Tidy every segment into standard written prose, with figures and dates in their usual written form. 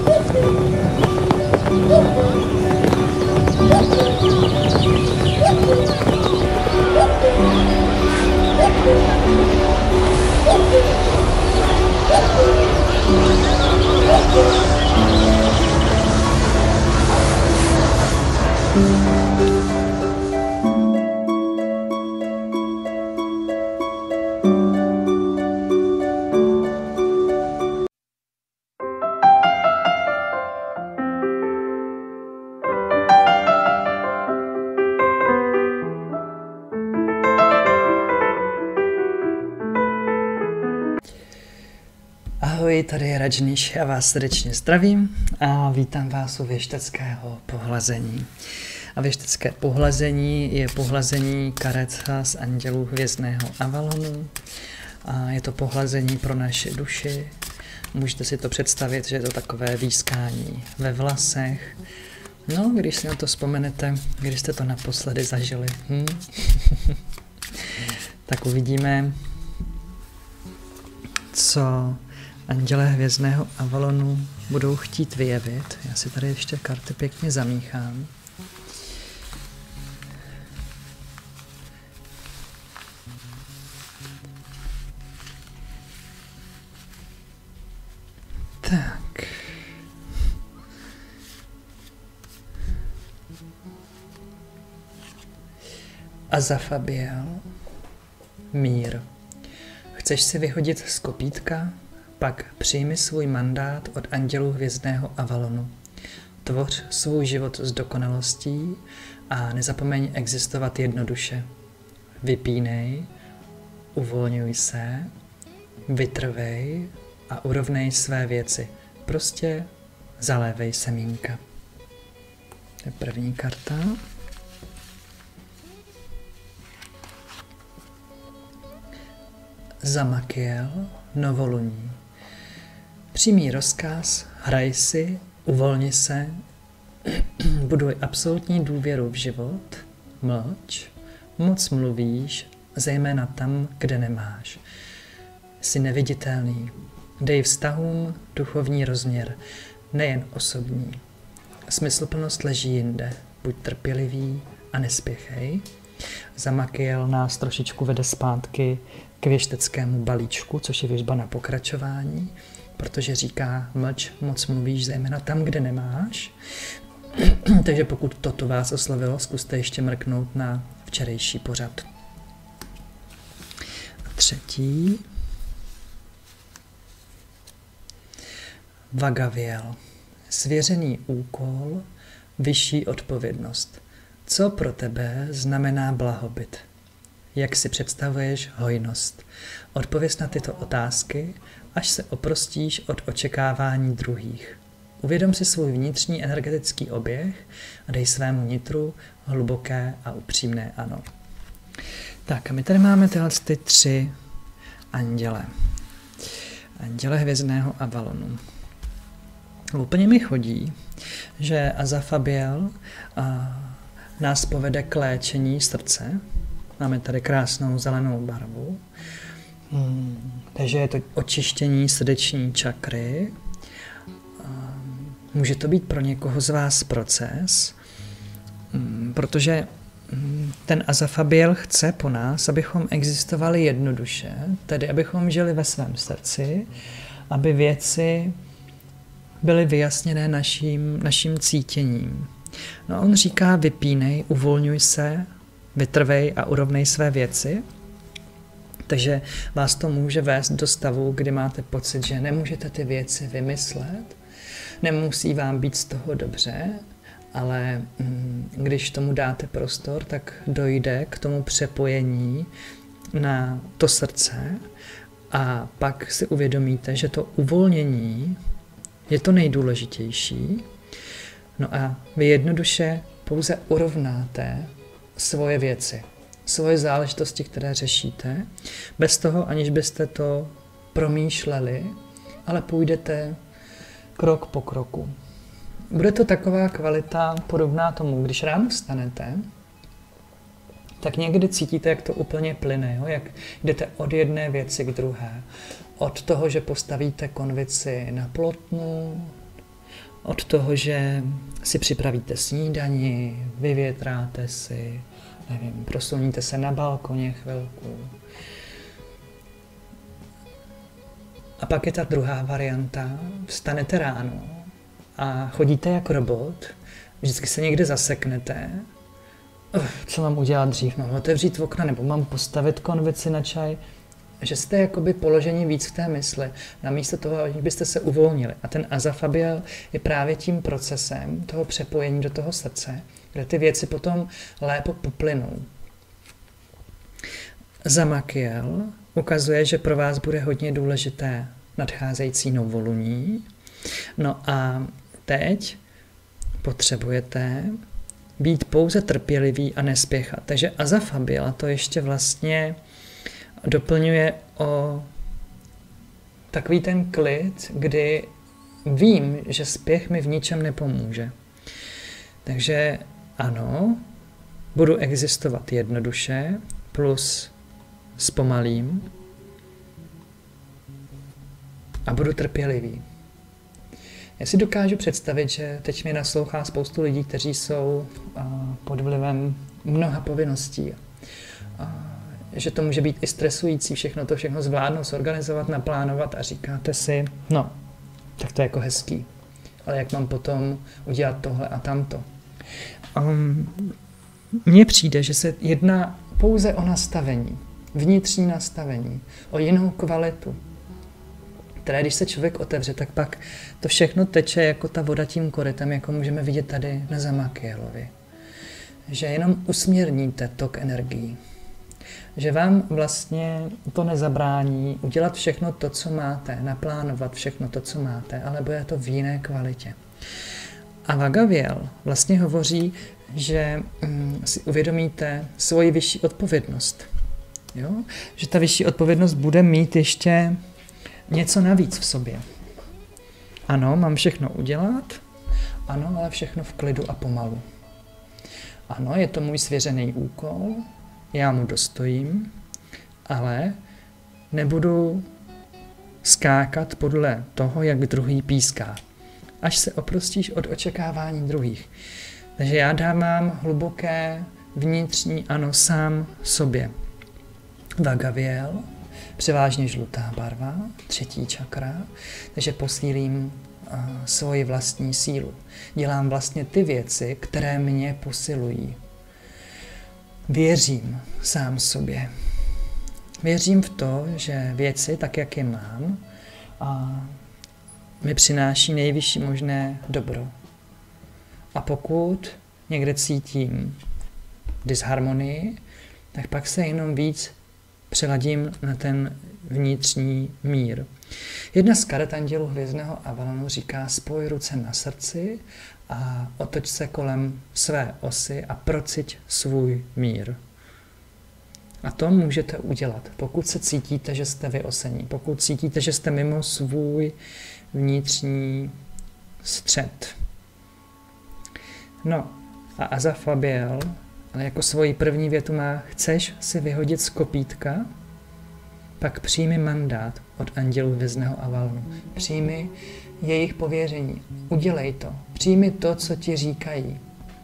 Ahoj, tady je Rajnish, já vás srdečně zdravím a vítám vás u věšteckého pohlazení. A věštecké pohlazení je pohlazení karet z andělů hvězdného Avalonu. A je to pohlazení pro naše duši. Můžete si to představit, že je to takové výskání ve vlasech. No, když si na to vzpomenete, když jste to naposledy zažili, tak uvidíme, co andělé hvězdného Avalonu budou chtít vyjevit. Já si tady ještě karty pěkně zamíchám. Tak. Azafabiel. Mír. Chceš si vyhodit z kopítka? Pak přijmi svůj mandát od andělů hvězdného Avalonu. Tvoř svůj život s dokonalostí a nezapomeň existovat jednoduše. Vypínej, uvolňuj se, vytrvej a urovnej své věci. Prostě zalévej semínka. To je první karta. Zamakiel, novoluní. Přijmí rozkaz, hraj si, uvolni se, buduj absolutní důvěru v život, mlč, moc mluvíš, zejména tam, kde nemáš. Jsi neviditelný, dej vztahům duchovní rozměr, nejen osobní. Smysluplnost leží jinde, buď trpělivý a nespěchej. Zamakiel nás trošičku vede zpátky k věšteckému balíčku, což je věštba na pokračování, protože říká mlč, moc mluvíš, zejména tam, kde nemáš. Takže pokud toto vás oslovilo, zkuste ještě mrknout na včerejší pořad. A třetí. Vagaviel. Svěřený úkol, vyšší odpovědnost. Co pro tebe znamená blahobyt? Jak si představuješ hojnost? Odpověz na tyto otázky, až se oprostíš od očekávání druhých. Uvědom si svůj vnitřní energetický oběh a dej svému nitru hluboké a upřímné ano. Tak a my tady máme tyhle tři anděle. Anděle hvězdného Avalonu. Úplně mi chodí, že Azafabiel nás povede k léčení srdce. Máme tady krásnou zelenou barvu. Takže je to očištění srdeční čakry. Může to být pro někoho z vás proces, protože ten Azafabiel chce po nás, abychom existovali jednoduše, tedy abychom žili ve svém srdci, aby věci byly vyjasněné naším cítěním. No a on říká, vypínej, uvolňuj se, vytrvej a urovnej své věci. Takže vás to může vést do stavu, kdy máte pocit, že nemůžete ty věci vymyslet, nemusí vám být z toho dobře, ale když tomu dáte prostor, tak dojde k tomu přepojení na to srdce a pak si uvědomíte, že to uvolnění je to nejdůležitější. No a vy jednoduše pouze urovnáte svoje věci, svoje záležitosti, které řešíte, bez toho, aniž byste to promýšleli, ale půjdete krok po kroku. Bude to taková kvalita podobná tomu, když ráno vstanete, tak někdy cítíte, jak to úplně plyne, jo? Jak jdete od jedné věci k druhé. Od toho, že postavíte konvici na plotnu, Od toho, že si připravíte snídani, vyvětráte si, nevím, prosluníte se na balkoně chvilku. A pak je ta druhá varianta, vstanete ráno a chodíte jak robot, vždycky se někde zaseknete. Co mám udělat dřív? Mám otevřít okna nebo mám postavit konvici na čaj? Že jste jakoby položeni víc v té mysli, namísto toho, abyste se uvolnili. A ten azafabiel je právě tím procesem toho přepojení do toho srdce, kde ty věci potom lépe poplynou. Zamakiel ukazuje, že pro vás bude hodně důležité nadcházející novoluní. No a teď potřebujete být pouze trpělivý a nespěchat. Takže azafabiel to ještě vlastně doplňuje o takový ten klid, kdy vím, že spěch mi v ničem nepomůže. Takže ano, budu existovat jednoduše, plus zpomalím a budu trpělivý. Já si dokážu představit, že teď mi naslouchá spoustu lidí, kteří jsou pod vlivem mnoha povinností. Že to může být i stresující, všechno zvládnout, zorganizovat, naplánovat a říkáte si, no, tak to je jako hezký, ale jak mám potom udělat tohle a tamto. Mně přijde, že se jedná pouze o nastavení, vnitřní nastavení, o jinou kvalitu, které když se člověk otevře, tak pak to všechno teče jako ta voda tím korytem, jako můžeme vidět tady na Zamakielovi. Že jenom usměrníte tok energií. Že vám vlastně to nezabrání udělat všechno to, co máte, naplánovat všechno to, co máte, ale bude to v jiné kvalitě. A Vagaviel vlastně hovoří, že si uvědomíte svoji vyšší odpovědnost. Jo? Že ta vyšší odpovědnost bude mít ještě něco navíc v sobě. Ano, mám všechno udělat, ano, ale všechno v klidu a pomalu. Ano, je to můj svěřený úkol, já mu dostojím, ale nebudu skákat podle toho, jak druhý píská, až se oprostíš od očekávání druhých. Takže já dávám hluboké vnitřní ano sám sobě. Vagaviel, převážně žlutá barva, 3. čakra, takže posílím svoji vlastní sílu. Dělám vlastně ty věci, které mě posilují. Věřím sám sobě. Věřím v to, že věci, tak jak je mám, mi přináší nejvyšší možné dobro. A pokud někde cítím disharmonii, tak pak se jenom víc přeladím na ten vnitřní mír. Jedna z karet andělů hvězdného Avalonu říká: spoj ruce na srdci a otoč se kolem své osy a prociť svůj mír. A to můžete udělat, pokud se cítíte, že jste vyosení, pokud cítíte, že jste mimo svůj vnitřní střed. No a Azafabiel, ale jako svoji první větu má: chceš si vyhodit z kopítka? Pak přijmi mandát od andělů hvězdného Avalonu. Přijmi jejich pověření. Udělej to. Přijmi to, co ti říkají.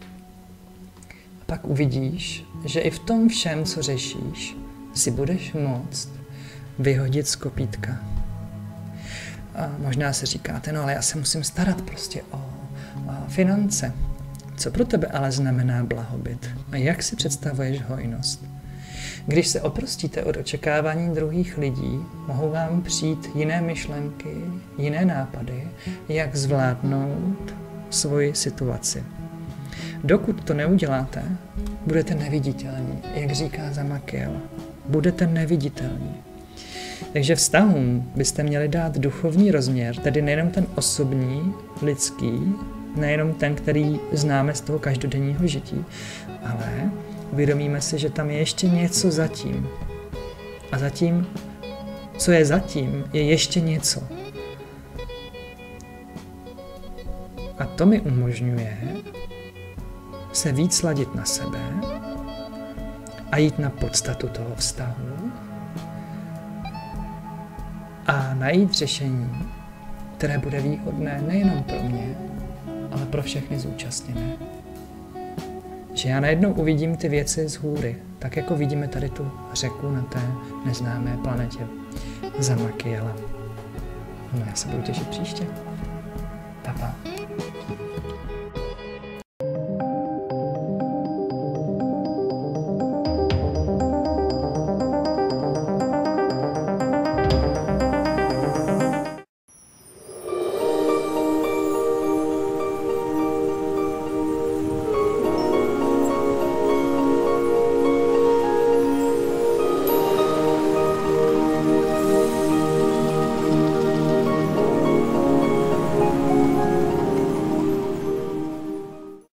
A pak uvidíš, že i v tom všem, co řešíš, si budeš moct vyhodit z kopítka. A možná si říkáte, no ale já se musím starat prostě o finance. Co pro tebe ale znamená blahobyt? A jak si představuješ hojnost? Když se oprostíte od očekávání druhých lidí, mohou vám přijít jiné myšlenky, jiné nápady, jak zvládnout svoji situaci. Dokud to neuděláte, budete neviditelní, jak říká Zamakiel. Budete neviditelní. Takže vztahům byste měli dát duchovní rozměr, tedy nejenom ten osobní, lidský, nejenom ten, který známe z toho každodenního žití, ale uvědomíme si, že tam je ještě něco zatím. A zatím, co je zatím, je ještě něco. A to mi umožňuje se víc sladit na sebe a jít na podstatu toho vztahu a najít řešení, které bude výhodné nejenom pro mě, ale pro všechny zúčastněné. Že já najednou uvidím ty věci z hůry, tak jako vidíme tady tu řeku na té neznámé planetě Zamakiela. No já se budu těšit příště. Pa, pa.